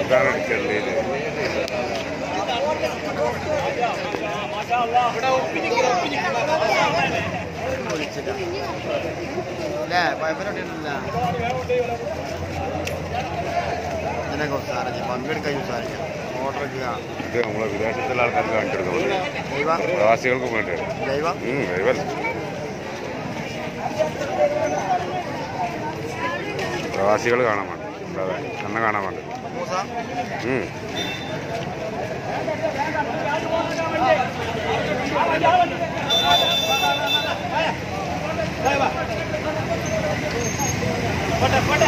ഇതിനൊക്കെ ഉസാരം പങ്കെടുക്കാൻ ഉസാരിക്കാം ഓർഡർ ചെയ്യാം. ഇത് നമ്മളെ വിദേശത്തുള്ള ആൾക്കാർക്ക് കാണിച്ചെടുക്കുന്നത് പ്രവാസികൾക്ക് വേണ്ടി പ്രവാസികൾ കാണാൻ വേണ്ടി കണ്ണ കാണാൻ വേണ്ടി Pata